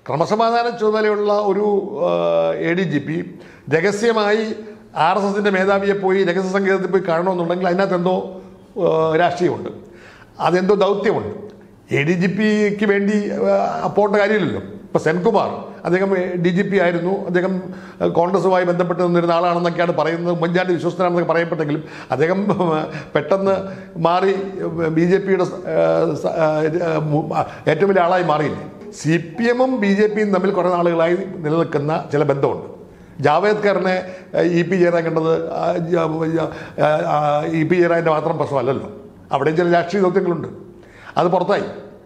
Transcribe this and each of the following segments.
ക്രമസമാധാന ചുമതലയുള്ള ഒരു ADGP രഹസ്യമായി RSSന്റെ മേധാവിയെ പോയി രഹസ്യ സംഗീതത്തിൽ പോയി കാണണമെന്നുണ്ടെങ്കിൽ അതിനകത്ത് എന്തോ രാഷ്ട്രീയമുണ്ട്, അതെന്തോ ദൗത്യമുണ്ട്. ADGPക്ക് വേണ്ടി പോകേണ്ട കാര്യമില്ലല്ലോ. ഇപ്പോൾ സെൻകുമാർ അദ്ദേഹം DGP ആയിരുന്നു, അദ്ദേഹം കോൺഗ്രസുമായി ബന്ധപ്പെട്ട് നിന്നിരുന്ന ആളാണെന്നൊക്കെയാണ് പറയുന്നത്. ഉമ്മൻചാണ്ടി വിശ്വസ്തനാണെന്നൊക്കെ പറയപ്പെട്ടെങ്കിലും അദ്ദേഹം പെട്ടെന്ന് മാറി BJPയുടെ ഏറ്റവും വലിയ ആളായി മാറിയില്ലേ. CPM-ഉം BJPയും തമ്മിൽ കുറേ നാളുകളായി നിലനിൽക്കുന്ന ചില ബന്ധമുണ്ട്. ജാവേദ്കറിനെ EP ജയറാൻ കണ്ടത് EP ജയറാൻ്റെ മാത്രം പ്രശ്നമല്ലല്ലോ, അവിടെയും ചില രാഷ്ട്രീയ ദൗത്യങ്ങളുണ്ട്. അത് പുറത്തായി,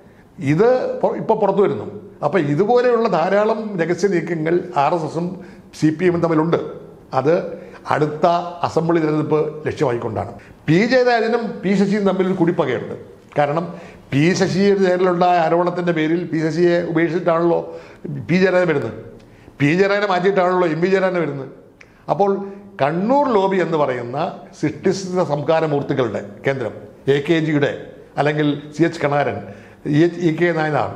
ഇത് ഇപ്പോൾ പുറത്തു വരുന്നു. അപ്പോൾ ഇതുപോലെയുള്ള ധാരാളം രഹസ്യ നീക്കങ്ങൾ RSSും CPM-ഉം തമ്മിലുണ്ട്. അത് അടുത്ത അസംബ്ലി തെരഞ്ഞെടുപ്പ് ലക്ഷ്യമായിക്കൊണ്ടാണ്. P ജയരാജനും P ശശിയും തമ്മിൽ ഒരു കുടിപ്പകയുണ്ട്. കാരണം P ശശിയുടെ നേരിലുണ്ടായ ആരോപണത്തിൻ്റെ പേരിൽ P ശശിയെ ഉപേക്ഷിച്ചിട്ടാണല്ലോ P ജയരാജൻ വരുന്നത്, P ജയരാജനെ മാറ്റിയിട്ടാണല്ലോ MV ജയരാജൻ വരുന്നത്. അപ്പോൾ കണ്ണൂർ ലോബി എന്ന് പറയുന്ന സൃഷ്ടിസ്ഥിത സംസ്കാരമൂർത്തികളുടെ കേന്ദ്രം AKGയുടെ അല്ലെങ്കിൽ CH Kanaran, EK Nayanar,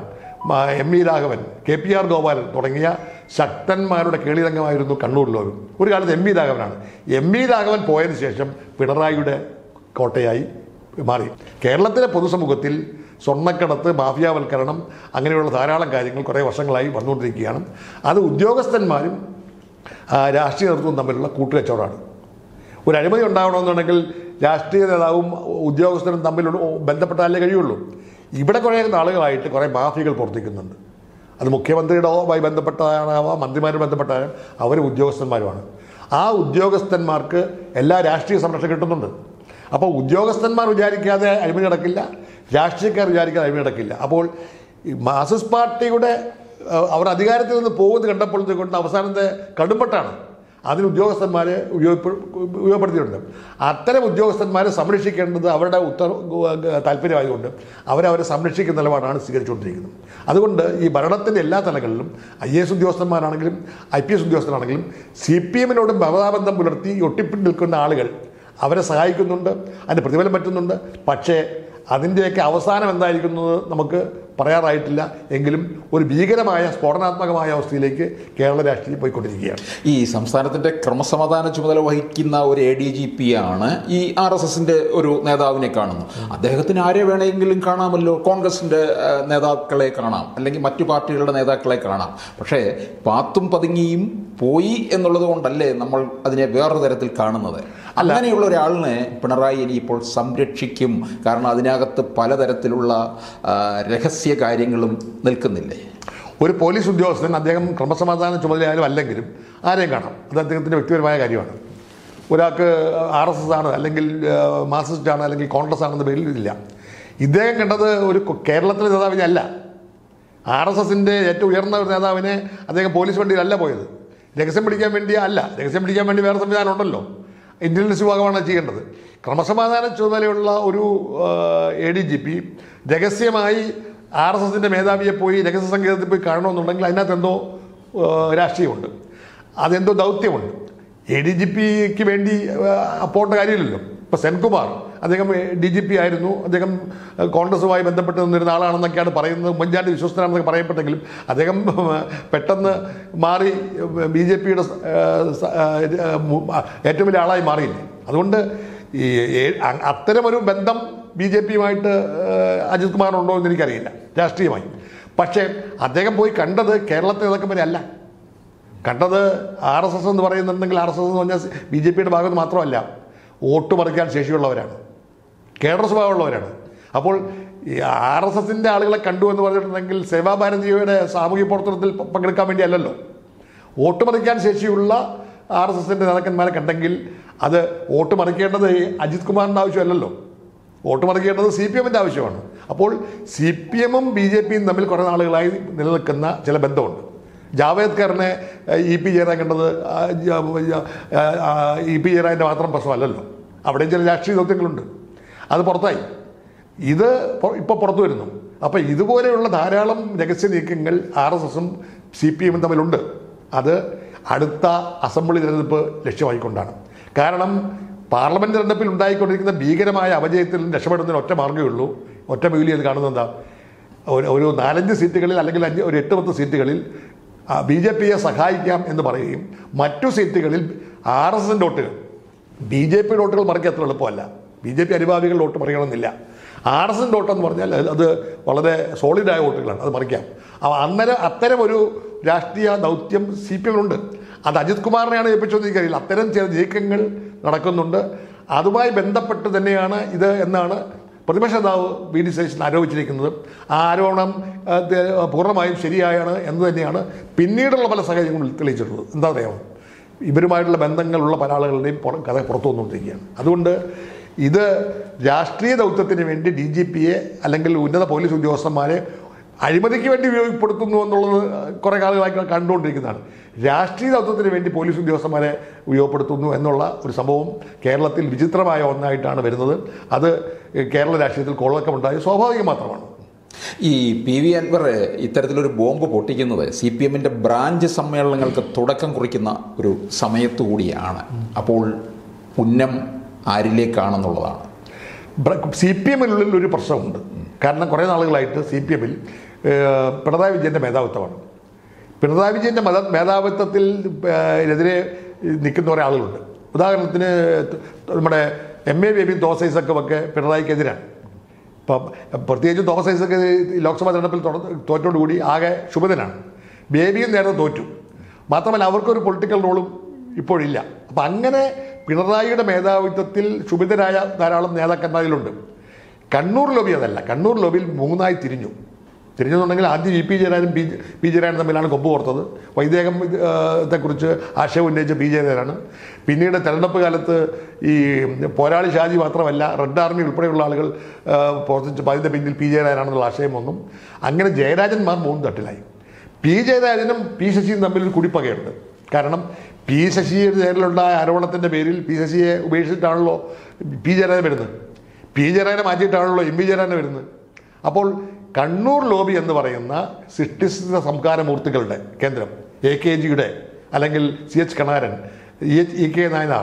MV Raghavan, KPR Gopalan തുടങ്ങിയ ശക്തന്മാരുടെ കേളിരംഗമായിരുന്നു കണ്ണൂർ ലോബി. ഒരു കാലത്ത് MV രാഘവനാണ്. MV രാഘവൻ പോയതിനു ശേഷം പിണറായിയുടെ കോട്ടയായി മാറി. കേരളത്തിലെ പൊതുസമൂഹത്തിൽ സ്വർണ്ണക്കടത്ത്, മാഫിയാവൽക്കരണം അങ്ങനെയുള്ള ധാരാളം കാര്യങ്ങൾ കുറേ വർഷങ്ങളായി വന്നുകൊണ്ടിരിക്കുകയാണ്. അത് ഉദ്യോഗസ്ഥന്മാരും രാഷ്ട്രീയ നേതൃത്വവും തമ്മിലുള്ള കൂട്ടുകച്ചവടമാണ്. ഒരു അഴിമതി ഉണ്ടാകണമെന്നുണ്ടെങ്കിൽ രാഷ്ട്രീയ നേതാവും ഉദ്യോഗസ്ഥരും തമ്മിൽ ബന്ധപ്പെട്ടാലേ കഴിയുള്ളൂ. ഇവിടെ കുറേ നാളുകളായിട്ട് കുറേ മാഫിയകൾ പ്രവർത്തിക്കുന്നുണ്ട്. അത് മുഖ്യമന്ത്രിയുമായി ബന്ധപ്പെട്ടാവാം, മന്ത്രിമാരുമായി ബന്ധപ്പെട്ടാലും അവർ ഉദ്യോഗസ്ഥന്മാരുമാണ്. ആ ഉദ്യോഗസ്ഥന്മാർക്ക് എല്ലാ രാഷ്ട്രീയ സംരക്ഷണം കിട്ടുന്നുണ്ട്. അപ്പോൾ ഉദ്യോഗസ്ഥന്മാർ വിചാരിക്കാതെ അഴിമതി നടക്കില്ല, രാഷ്ട്രീയക്കാർ വിചാരിക്കാതെ അഴിമതി നടക്കില്ല. അപ്പോൾ മാർക്സിസ്റ്റ് പാർട്ടിയുടെ അവർ അധികാരത്തിൽ നിന്ന് പോകുന്നത് കണ്ടപ്പോൾ കൊണ്ട് അവസാനത്തെ കടുംപെട്ടാണ് അതിന് ഉദ്യോഗസ്ഥന്മാരെ ഉപയോഗപ്പെടുത്തിയിട്ടുണ്ട്. അത്തരം ഉദ്യോഗസ്ഥന്മാരെ സംരക്ഷിക്കേണ്ടത് അവരുടെ താല്പര്യമായതുകൊണ്ട് അവരെ സംരക്ഷിക്കുന്ന നിലപാടാണ് സ്വീകരിച്ചുകൊണ്ടിരിക്കുന്നത്. അതുകൊണ്ട് ഈ ഭരണത്തിൻ്റെ എല്ലാ തലങ്ങളിലും IAS ഉദ്യോഗസ്ഥന്മാരാണെങ്കിലും IPS ഉദ്യോഗസ്ഥരാണെങ്കിലും CPM-നോടും ബന്ധം പുലർത്തി ഒട്ടിപ്പിട്ട് നിൽക്കുന്ന ആളുകൾ അവരെ സഹായിക്കുന്നുണ്ട്, അതിന് പ്രതിഫലം പറ്റുന്നുണ്ട്. പക്ഷേ അതിൻ്റെയൊക്കെ അവസാനം എന്തായിരിക്കുന്നത് നമുക്ക് പറയാറായിട്ടില്ല. എങ്കിലും ഒരു ഭീകരമായ സ്ഫോടനാത്മകമായ അവസ്ഥയിലേക്ക് കേരള രാഷ്ട്രീയം പോയിക്കൊണ്ടിരിക്കുകയാണ്. ഈ സംസ്ഥാനത്തിൻ്റെ ക്രമസമാധാന ചുമതല വഹിക്കുന്ന ഒരു ADGP ആണ് ഈ RSSന്റെ ഒരു നേതാവിനെ കാണുന്നു. അദ്ദേഹത്തിന് ആരെ വേണമെങ്കിലും കാണാമല്ലോ, കോൺഗ്രസിൻ്റെ നേതാക്കളെ കാണാം, അല്ലെങ്കിൽ മറ്റു പാർട്ടികളുടെ നേതാക്കളെ കാണാം. പക്ഷേ പാത്തും പതുങ്ങിയും പോയി എന്നുള്ളത് കൊണ്ടല്ലേ നമ്മൾ അതിനെ വേറൊരു തരത്തിൽ കാണുന്നത്. അങ്ങനെയുള്ള ഒരാളിനെ പിണറായി ഇനിയിപ്പോൾ സംരക്ഷിക്കും. കാരണം അതിനകത്ത് പലതരത്തിലുള്ള രഹസ്യ കാര്യങ്ങളും നിൽക്കുന്നില്ലേ. ഒരു പോലീസ് ഉദ്യോഗസ്ഥൻ അദ്ദേഹം ക്രമസമാധാന ചുമതലയായാലും അല്ലെങ്കിലും ആരെയും കാണാം. അത് അദ്ദേഹത്തിൻ്റെ വ്യക്തിപരമായ കാര്യമാണ്. ഒരാൾക്ക് RSS ആണ്, അല്ലെങ്കിൽ മാർക്സിസ്റ്റ് ആണ്, അല്ലെങ്കിൽ കോൺഗ്രസ് ആണെന്ന പേരിൽ ഇല്ല. ഇദ്ദേഹം കണ്ടത് ഒരു കേരളത്തിലെ നേതാവിനെ അല്ല, RSSന്റെ ഏറ്റവും ഉയർന്ന ഒരു നേതാവിനെ അദ്ദേഹം പോലീസ് വണ്ടിയിലല്ല പോയത്. രഹസ്യം പിടിക്കാൻ വേണ്ടി അല്ല, രഹസ്യം പിടിക്കാൻ വേണ്ടി വേറെ സംവിധാനം ഉണ്ടല്ലോ, ഇന്റലിജൻസ് വിഭാഗമാണ് ചെയ്യേണ്ടത്. ക്രമസമാധാന ചുമതലയുള്ള ഒരു ADGP രഹസ്യമായി RSSന്റെ മേധാവിയെ പോയി രഹസ്യ സംഗീതത്തിൽ പോയി കാണണമെന്നുണ്ടെങ്കിൽ അതിനകത്ത് എന്തോ രാഷ്ട്രീയമുണ്ട്, അതെന്തോ ദൗത്യമുണ്ട്. ADGPക്ക് വേണ്ടി പോകേണ്ട കാര്യമില്ലല്ലോ. ഇപ്പോൾ സെൻകുമാർ അദ്ദേഹം DGP ആയിരുന്നു, അദ്ദേഹം കോൺഗ്രസുമായി ബന്ധപ്പെട്ട് നിന്നിരുന്ന ആളാണെന്നൊക്കെയാണ് പറയുന്നത്. ഉമ്മൻചാണ്ടി വിശ്വസ്തനാണെന്നൊക്കെ പറയപ്പെട്ടെങ്കിലും അദ്ദേഹം പെട്ടെന്ന് മാറി BJPയുടെ ഏറ്റവും വലിയ ആളായി മാറിയില്ലേ. അതുകൊണ്ട് ഈ അത്തരമൊരു ബന്ധം BJPയുമായിട്ട് അജിത് കുമാറിനുണ്ടോ എന്ന് എനിക്കറിയില്ല രാഷ്ട്രീയമായി. പക്ഷേ അദ്ദേഹം പോയി കണ്ടത് കേരളത്തെ നേതാക്കന്മാരെ അല്ല കണ്ടത്. RSS എന്ന് പറയുന്നുണ്ടെങ്കിൽ RSS എന്ന് പറഞ്ഞാൽ BJPയുടെ ഭാഗത്ത് മാത്രമല്ല, വോട്ട് മറിക്കാൻ ശേഷിയുള്ളവരാണ്, കേഡർ സ്വഭാവമുള്ളവരാണ്. അപ്പോൾ ഈ RSSന്റെ ആളുകളെ കണ്ടു എന്ന് പറഞ്ഞിട്ടുണ്ടെങ്കിൽ സേവാഭാരതിയുടെ സാമൂഹ്യ പ്രവർത്തനത്തിൽ പങ്കെടുക്കാൻ വേണ്ടി അല്ലല്ലോ. വോട്ട് മറിക്കാൻ ശേഷിയുള്ള RSSന്റെ നേതാക്കന്മാരെ കണ്ടെങ്കിൽ അത് വോട്ട് മറിക്കേണ്ടത് അജിത് കുമാറിൻ്റെ ആവശ്യമല്ലല്ലോ, വോട്ട് മറിക്കേണ്ടത് CPM-ൻ്റെ ആവശ്യമാണ്. അപ്പോൾ CPM-ഉം BJPയും തമ്മിൽ കുറേ നാളുകളായി നിലനിൽക്കുന്ന ചില ബന്ധമുണ്ട്. ജാവേദ്കറിനെ EP ജയറാൻ കണ്ടത് EP ജയറാൻ്റെ മാത്രം പ്രശ്നമല്ലല്ലോ, അവിടെയും ചില രാഷ്ട്രീയ ദൗത്യങ്ങളുണ്ട്. അത് പുറത്തായി, ഇത് ഇപ്പോൾ പുറത്തു വരുന്നു. അപ്പോൾ ഇതുപോലെയുള്ള ധാരാളം രഹസ്യ നീക്കങ്ങൾ RSSും CPM-ഉം തമ്മിലുണ്ട്. അത് അടുത്ത അസംബ്ലി തെരഞ്ഞെടുപ്പ് ലക്ഷ്യമായിക്കൊണ്ടാണ്. കാരണം പാർലമെൻറ്റ് തെരഞ്ഞെടുപ്പിൽ ഉണ്ടായിക്കൊണ്ടിരിക്കുന്ന ഭീകരമായ അപജയത്തിൽ രക്ഷപ്പെടുന്നതിന് ഒറ്റ മാർഗ്ഗമേ ഉള്ളൂ, ഒറ്റ മീലി അത് കാണുന്നത് എന്താ, ഒരു 4-5 സീറ്റുകളിൽ അല്ലെങ്കിൽ ഒരു 8-10 സീറ്റുകളിൽ BJPയെ സഹായിക്കാം എന്ന് പറയുകയും മറ്റു സീറ്റുകളിൽ RSSന്റെ വോട്ടുകൾ BJP വോട്ടുകൾ മറിക്കാൻ അത്ര എളുപ്പമല്ല. BJP അനുഭാവികളുടെ vote മറിയണമെന്നില്ല. RSSന്റെ വോട്ടെന്ന് പറഞ്ഞാൽ അത് വളരെ സോളിഡായ വോട്ടുകളാണ്, അത് മറിക്കാം. അത്തരം ഒരു രാഷ്ട്രീയ ദൗത്യം CPM-നുണ്ട്. അത് അജിത് കുമാറിനെയാണ് ഏൽപ്പിച്ചതെന്ന് എനിക്കറിയില്ല. അത്തരം ചില നീക്കങ്ങൾ നടക്കുന്നുണ്ട്. അതുമായി ബന്ധപ്പെട്ട് തന്നെയാണ് ഇത് എന്നാണ് പ്രതിപക്ഷ നേതാവ് VD സതീശൻ ആരോപിച്ചിരിക്കുന്നത്. ആ ആരോപണം പൂർണ്ണമായും ശരിയാണ് എന്ന് തന്നെയാണ് പിന്നീടുള്ള പല സാഹചര്യങ്ങളും തെളിയിച്ചിട്ടുള്ളത്. എന്താ അറിയാമോ, ഇവരുമായിട്ടുള്ള ബന്ധങ്ങളുള്ള പല ആളുകളുടെയും കഥ പുറത്തു വന്നുകൊണ്ടിരിക്കുകയാണ്. അതുകൊണ്ട് ഇത് രാഷ്ട്രീയ ദൗത്യത്തിന് വേണ്ടി DGPയെ അല്ലെങ്കിൽ ഉന്നത പോലീസ് ഉദ്യോഗസ്ഥന്മാരെ അഴിമതിക്ക് വേണ്ടി ഉപയോഗപ്പെടുത്തുന്നു എന്നുള്ളത് കുറേ കാലങ്ങളായി കണ്ടുകൊണ്ടിരിക്കുന്നതാണ്. രാഷ്ട്രീയ ദൗത്യത്തിന് വേണ്ടി പോലീസ് ഉദ്യോഗസ്ഥന്മാരെ ഉപയോഗപ്പെടുത്തുന്നു എന്നുള്ള ഒരു സംഭവം കേരളത്തിൽ വിചിത്രമായ ഒന്നായിട്ടാണ് വരുന്നത്. അത് കേരള രാഷ്ട്രീയത്തിൽ കൊള്ളക്കമുണ്ടായത് സ്വാഭാവികം മാത്രമാണ്. ഈ PV അൻവർ ഇത്തരത്തിലൊരു ബോംബ് പൊട്ടിക്കുന്നത് CPM-ന്റെ ബ്രാഞ്ച് സമ്മേളനങ്ങൾക്ക് തുടക്കം കുറിക്കുന്ന ഒരു സമയത്തു കൂടിയാണ്. അപ്പോൾ ഉന്നം ആരിലേക്കാണെന്നുള്ളതാണ്. CPM-നുള്ളിൽ ഒരു പ്രശ്നമുണ്ട്. കാരണം കുറേ നാളുകളായിട്ട് CPM-ൽ പിണറായി വിജയൻ്റെ മേധാവിത്വമാണ്. പിണറായി വിജയൻ്റെ മേധാവിത്വത്തിൽ എതിരെ നിൽക്കുന്ന കുറേ ആളുകളുണ്ട്. ഉദാഹരണത്തിന് നമ്മുടെ MA ബേബി തോമസ് ഐസക്കൊക്കെ പിണറായിക്കെതിരാണ്. ഇപ്പം പ്രത്യേകിച്ച് തോമസ് ഐസക്ക് ലോക്സഭാ തെരഞ്ഞെടുപ്പിൽ തോറ്റോടുകൂടി ആകെ ശുഭതനാണ്. ബേബിയും നേരത്തെ തോറ്റു. മാത്രമല്ല അവർക്കൊരു പൊളിറ്റിക്കൽ റോളും ഇപ്പോഴില്ല. അപ്പം അങ്ങനെ പിണറായിയുടെ മേധാവിത്വത്തിൽ ശുഭിതരായ ധാരാളം നേതാക്കന്മാരിലുണ്ട്. കണ്ണൂർ ലോബി അതല്ല. കണ്ണൂർ ലോബിയിൽ 3ആയി തിരിഞ്ഞെന്നുണ്ടെങ്കിൽ ആദ്യം EP ജയരാജനും P ജയരാജനും തമ്മിലാണ് കൊമ്പ് കോർത്തത്. വൈദേഹത്തെക്കുറിച്ച് ആശയം ഉന്നയിച്ച P ജയരാജനാണ്. പിന്നീട് തെരഞ്ഞെടുപ്പ് കാലത്ത് ഈ പോരാളി ഷാജി മാത്രമല്ല റെഡ് ആർമി ഉൾപ്പെടെയുള്ള ആളുകൾ പ്രവർത്തിച്ച് അതിൻ്റെ പിന്നിൽ P ജയരാജനാണെന്നുള്ള ആശയം വന്നു. അങ്ങനെ ജയരാജന്മാർ 3 തട്ടിലായി. P ജയരാജനും P ശശിയും തമ്മിൽ കുടിപ്പകയുണ്ട്. കാരണം P ശശിയുടെ നേരിലുണ്ടായ ആരോപണത്തിൻ്റെ പേരിൽ P ശശിയെ ഉപേക്ഷിച്ചിട്ടാണല്ലോ P ജയരാജൻ വരുന്നത്. P ജയരാജനെ മാറ്റിയിട്ടാണല്ലോ MV ജയരാജൻ വരുന്നത്. അപ്പോൾ കണ്ണൂർ ലോബി എന്ന് പറയുന്ന സൃഷ്ടിസ്ഥിത സംസ്കാരമൂർത്തികളുടെ കേന്ദ്രം AKGയുടെ അല്ലെങ്കിൽ CH Kanaran, EK Nayanar,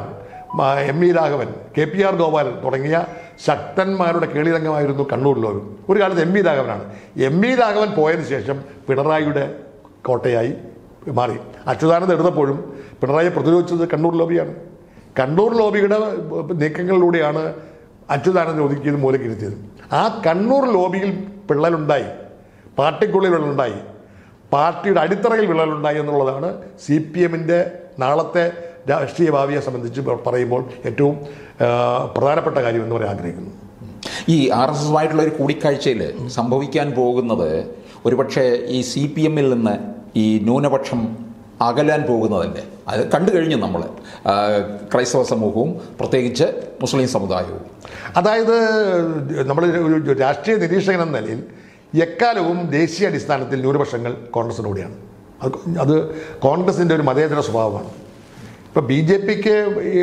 ME Raghavan, KPR Gopalan തുടങ്ങിയ ശക്തന്മാരുടെ കേളിരംഗമായിരുന്നു കണ്ണൂർ ലോബി. ഒരു കാലത്ത് ME രാഘവനാണ്. ME രാഘവൻ പോയതിനു ശേഷം പിണറായിയുടെ കോട്ടയായി മാറി. അച്യുതാനന്ദൻ എടുത്തപ്പോഴും പിണറായിയെ പ്രതിരോധിച്ചത് കണ്ണൂർ ലോബിയാണ്. കണ്ണൂർ ലോബിയുടെ നീക്കങ്ങളിലൂടെയാണ് അച്യുതാനന്ദൻ ഒതുക്കിയത്, മൂലക്കിരുത്തിയത്. ആ കണ്ണൂർ ലോബിയിൽ വിള്ളലുണ്ടായി, പാർട്ടിക്കുള്ളിൽ വിള്ളലുണ്ടായി, പാർട്ടിയുടെ അടിത്തറയിൽ വിള്ളലുണ്ടായി എന്നുള്ളതാണ് CPM-ന്റെ നാളത്തെ രാഷ്ട്രീയ ഭാവിയെ സംബന്ധിച്ച് പറയുമ്പോൾ ഏറ്റവും പ്രധാനപ്പെട്ട കാര്യം എന്ന് പറയാൻ ആഗ്രഹിക്കുന്നു. ഈ RSSമായിട്ടുള്ള ഒരു കൂടിക്കാഴ്ചയിൽ സംഭവിക്കാൻ പോകുന്നത് ഒരുപക്ഷെ ഈ CPM-ൽ നിന്ന് ഈ ന്യൂനപക്ഷം അകലാൻ പോകുന്നതല്ലേ? അത് കണ്ടു കഴിഞ്ഞു നമ്മൾ, ക്രൈസ്തവ സമൂഹവും പ്രത്യേകിച്ച് മുസ്ലിം സമുദായവും. അതായത് നമ്മൾ ഒരു രാഷ്ട്രീയ നിരീക്ഷകൻ എന്ന നിലയിൽ എക്കാലവും ദേശീയ അടിസ്ഥാനത്തിൽ ന്യൂനപക്ഷങ്ങൾ കോൺഗ്രസിനോടെയാണ്. അത് കോൺഗ്രസിൻ്റെ ഒരു മതേതര സ്വഭാവമാണ്. ഇപ്പോൾ BJPക്ക്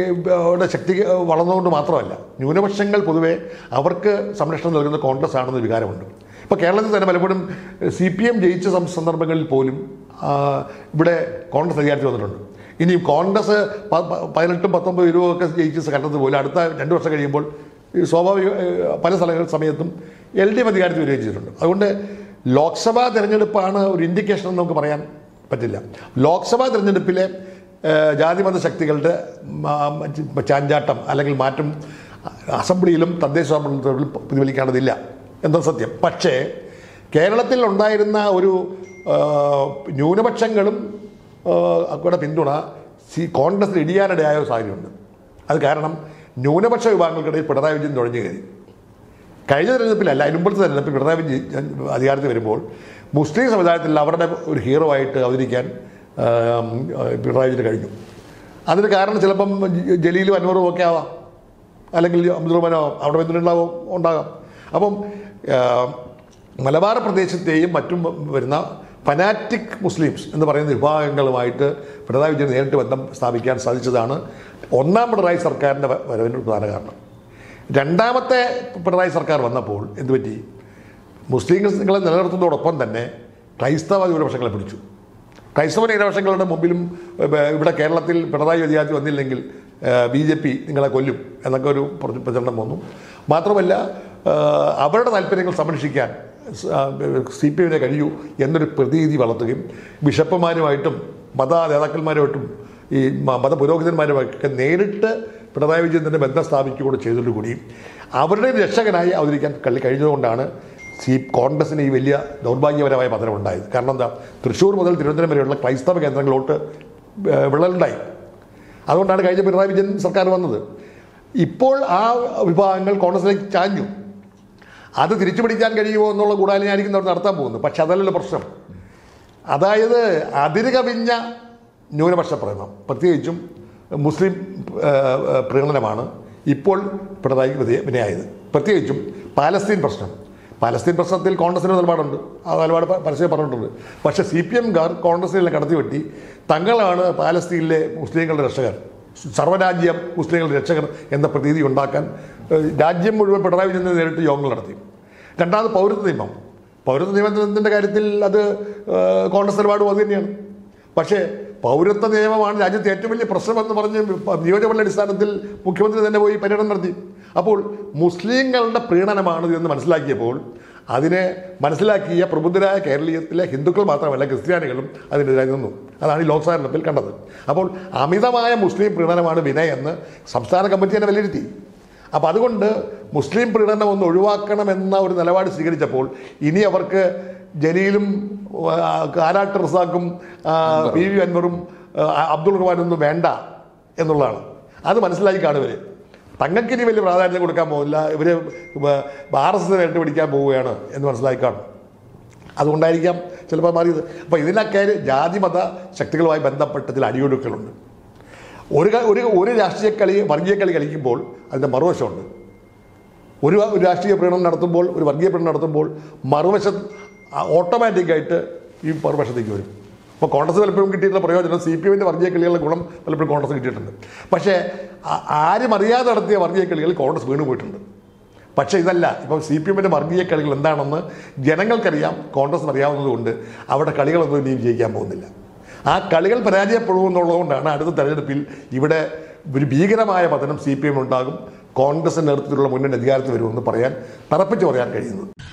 ശക്തി വളർന്നുകൊണ്ട് മാത്രമല്ല, ന്യൂനപക്ഷങ്ങൾ പൊതുവെ അവർക്ക് സംരക്ഷണം നൽകുന്ന കോൺഗ്രസ് ആണെന്ന് വികാരമുണ്ട്. ഇപ്പോൾ കേരളത്തിൽ തന്നെ പലപ്പോഴും CPM ജയിച്ച സന്ദർഭങ്ങളിൽ പോലും ഇവിടെ കോൺഗ്രസ് അധികാരത്തിൽ വന്നിട്ടുണ്ട്. ഇനി കോൺഗ്രസ് 18, 19, 20 ഒക്കെ ജയിച്ച കണ്ടതുപോലെ അടുത്ത 2 വർഷം കഴിയുമ്പോൾ സ്വാഭാവിക പല സമയത്തും LDF അധികാരത്തിൽ വരികയും ചെയ്തിട്ടുണ്ട്. അതുകൊണ്ട് ലോക്സഭാ തിരഞ്ഞെടുപ്പാണ് ഒരു ഇൻഡിക്കേഷൻ എന്ന് നമുക്ക് പറയാൻ പറ്റില്ല. ലോക്സഭാ തിരഞ്ഞെടുപ്പിലെ ജാതിമത ശക്തികളുടെ ചാഞ്ചാട്ടം അല്ലെങ്കിൽ മാറ്റം അസംബ്ലിയിലും തദ്ദേശ സ്വയംഭരണത്തിലും പ്രതിഫലിക്കേണ്ടതില്ല എന്നത് സത്യം. പക്ഷേ കേരളത്തിൽ ഉണ്ടായിരുന്ന ഒരു ന്യൂനപക്ഷങ്ങളും അവിടെ പിന്തുണ കോൺഗ്രസിന് ഇടിയാനിടയായ ഒരു സാഹചര്യമുണ്ട്. അത് കാരണം ന്യൂനപക്ഷ വിഭാഗങ്ങൾക്കിടയിൽ പിണറായി വിജയൻ നുഴഞ്ഞു കയറി. കഴിഞ്ഞ തെരഞ്ഞെടുപ്പിലല്ല, അതിനുമ്പത്തെ തെരഞ്ഞെടുപ്പിൽ പിണറായി വിജയൻ അധികാരത്തിൽ വരുമ്പോൾ മുസ്ലിം സമുദായത്തിൽ അവരുടെ ഒരു ഹീറോ ആയിട്ട് അവതരിക്കാൻ പിണറായി വിജയന് കഴിഞ്ഞു. അതിന് കാരണം ചിലപ്പം ജലീലും അൻവറും ഒക്കെ ആവാം, അല്ലെങ്കിൽ അബ്ദുൾ റഹ്മാനാവാം, അവിടെ പിന്തുണ ഉണ്ടാകാം. അപ്പം മലബാർ പ്രദേശത്തെയും മറ്റും വരുന്ന ഫനാറ്റിക് മുസ്ലിംസ് എന്ന് പറയുന്ന വിഭാഗങ്ങളുമായിട്ട് പിണറായി വിജയൻ നേരിട്ട് ബന്ധം സ്ഥാപിക്കാൻ സാധിച്ചതാണ് ഒന്നാം പിണറായി സർക്കാരിൻ്റെ വരവിന് പ്രധാന കാരണം. രണ്ടാമത്തെ പിണറായി സർക്കാർ വന്നപ്പോൾ എന്തുപറ്റി? മുസ്ലിങ്ങളെ നിലനിർത്തുന്നതോടൊപ്പം തന്നെ ക്രൈസ്തവ ന്യൂനപക്ഷങ്ങളെ പിടിച്ചു. ക്രൈസ്തവ ന്യൂനപക്ഷങ്ങളുടെ മുമ്പിലും ഇവിടെ കേരളത്തിൽ പിണറായി അധികാരത്തിൽ വന്നില്ലെങ്കിൽ BJP നിങ്ങളെ കൊല്ലും എന്നൊക്കെ ഒരു പ്രചരണം വന്നു. മാത്രമല്ല അവരുടെ താല്പര്യങ്ങൾ സംരക്ഷിക്കാൻ CPM കഴിയൂ എന്നൊരു പ്രതീതി വളർത്തുകയും ബിഷപ്പുമാരുമായിട്ടും മത നേതാക്കന്മാരുമായിട്ടും ഈ മത പുരോഹിതന്മാരുമായിട്ടൊക്കെ നേരിട്ട് പിണറായി വിജയൻ തന്നെ ബന്ധം സ്ഥാപിക്കുകയോട് ചെയ്തതോടുകൂടി അവരുടെ രക്ഷകനായി അവതരിക്കാൻ കഴിഞ്ഞതുകൊണ്ടാണ് കോൺഗ്രസിന് ഈ വലിയ ദൗർഭാഗ്യപരമായ പതനം ഉണ്ടായത്. കാരണം എന്താ, തൃശ്ശൂർ മുതൽ തിരുവനന്തപുരം വരെയുള്ള ക്രൈസ്തവ കേന്ദ്രങ്ങളിലോട്ട് വിള്ളലുണ്ടായി. അതുകൊണ്ടാണ് കഴിഞ്ഞ പിണറായി വിജയൻ സർക്കാർ വന്നത്. ഇപ്പോൾ ആ വിഭാഗങ്ങൾ കോൺഗ്രസിലേക്ക് ചാഞ്ഞു. അത് തിരിച്ചു പിടിക്കാൻ കഴിയുമോ എന്നുള്ള ഗൂഢാലോചനയായിരിക്കും അവർ നടത്താൻ പോകുന്നത്. പക്ഷെ അതല്ലല്ലോ പ്രശ്നം. അതായത് അതിര് കവിഞ്ഞ ന്യൂനപക്ഷ പ്രേമം, പ്രത്യേകിച്ചും മുസ്ലിം പ്രീണനമാണ് ഇപ്പോൾ പിണറായി വിനയായത്. പ്രത്യേകിച്ചും പാലസ്തീൻ പ്രശ്നത്തിൽ കോൺഗ്രസിൻ്റെ നിലപാടുണ്ട്. ആ നിലപാട് പരസ്യം പറഞ്ഞിട്ടുണ്ട്. പക്ഷേ CPMകാർ കോൺഗ്രസിനെ കടത്തിവെട്ടി തങ്ങളാണ് പാലസ്തീനിലെ മുസ്ലിങ്ങളുടെ രക്ഷകർ, സർവ്വരാജ്യം മുസ്ലിങ്ങളുടെ രക്ഷകർ എന്ന പ്രതീതി ഉണ്ടാക്കാൻ രാജ്യം മുഴുവൻ പിണറായി വിജയൻ നേരിട്ട് യോഗങ്ങൾ നടത്തി. രണ്ടാമത് പൗരത്വ നിയമത്തിൻ്റെ കാര്യത്തിൽ അത് കോൺഗ്രസ് നിലപാടും അത് തന്നെയാണ്. പക്ഷേ പൗരത്വ നിയമമാണ് രാജ്യത്തെ ഏറ്റവും വലിയ പ്രശ്നമെന്ന് പറഞ്ഞ് നിയോജകമണ്ഡല അടിസ്ഥാനത്തിൽ മുഖ്യമന്ത്രി തന്നെ പോയി പര്യടനം നടത്തി. അപ്പോൾ മുസ്ലിങ്ങളുടെ പ്രീണനമാണ് ഇതെന്ന് മനസ്സിലാക്കിയപ്പോൾ അതിനെ മനസ്സിലാക്കിയ പ്രബുദ്ധരായ കേരളീയത്തിലെ ഹിന്ദുക്കൾ മാത്രമല്ല ക്രിസ്ത്യാനികളും അതിനെതിരായി നിന്നു. അതാണ് ഈ ലോക്സഭാ തെരഞ്ഞെടുപ്പിൽ കണ്ടത്. അപ്പോൾ അമിതമായ മുസ്ലിം പ്രീണനമാണ് വിനയെന്ന് സംസ്ഥാന കമ്മിറ്റി തന്നെ വിലയിരുത്തി. അപ്പോൾ അതുകൊണ്ട് മുസ്ലിം പ്രീണനം ഒന്ന് ഒഴിവാക്കണമെന്ന ഒരു നിലപാട് സ്വീകരിച്ചപ്പോൾ ഇനി അവർക്ക് ജലീലും കാരാട്ട് റസാഖും PV അൻവറും അബ്ദുൾ റഹ്മാനൊന്നും വേണ്ട എന്നുള്ളതാണ്. അത് മനസ്സിലാക്കി കാണുവർ. തങ്ങൾക്കിനി വലിയ പ്രാധാന്യം കൊടുക്കാൻ പോകില്ല, ഇവർ RSS നേരിട്ട് പിടിക്കാൻ പോവുകയാണ് എന്ന് മനസ്സിലാക്കി കാണും. അതുകൊണ്ടായിരിക്കാം ചിലപ്പോൾ മാറിയത്. അപ്പോൾ ഇതിനൊക്കെ ജാതിമത ശക്തികളുമായി ബന്ധപ്പെട്ട ചില അടിയൊഴുക്കുകളുണ്ട്. ഒരു രാഷ്ട്രീയ കളി, വർഗീയ കളി കളിക്കുമ്പോൾ അതിൻ്റെ മറുവശമുണ്ട്. ഒരു രാഷ്ട്രീയ പ്രീണനം നടത്തുമ്പോൾ, ഒരു വർഗീയ പ്രീണനം നടത്തുമ്പോൾ മറുവശം ഓട്ടോമാറ്റിക്കായിട്ട് ഈ മറുവശത്തേക്ക് വരും. അപ്പോൾ കോൺഗ്രസ് പലപ്പോഴും കിട്ടിയിട്ടുള്ള പ്രയോജനം CPMൻ്റെ വർഗീയ കളികളുടെ ഗുണം പലപ്പോഴും കോൺഗ്രസ് കിട്ടിയിട്ടുണ്ട്. പക്ഷേ ആരും അറിയാതെ നടത്തിയ വർഗീയ കളികൾ കോൺഗ്രസ് വീണു പോയിട്ടുണ്ട്. പക്ഷേ ഇതല്ല. ഇപ്പം CPMൻ്റെ വർഗീയ കളികൾ എന്താണെന്ന് ജനങ്ങൾക്കറിയാം, കോൺഗ്രസിന് അറിയാവുന്നതുകൊണ്ട് അവിടെ കളികളൊന്നും ഇനിയും ജയിക്കാൻ പോകുന്നില്ല. ആ കളികൾ പരാജയപ്പെടുമെന്നുള്ളതുകൊണ്ടാണ് അടുത്ത തെരഞ്ഞെടുപ്പിൽ ഇവിടെ ഒരു ഭീകരമായ പതനം CPM ഉണ്ടാകും, കോൺഗ്രസിൻ്റെ നേതൃത്വത്തിലുള്ള മുന്നണി അധികാരത്തിൽ വരുമെന്ന് തറപ്പിച്ച് പറയാൻ കഴിയുന്നത്.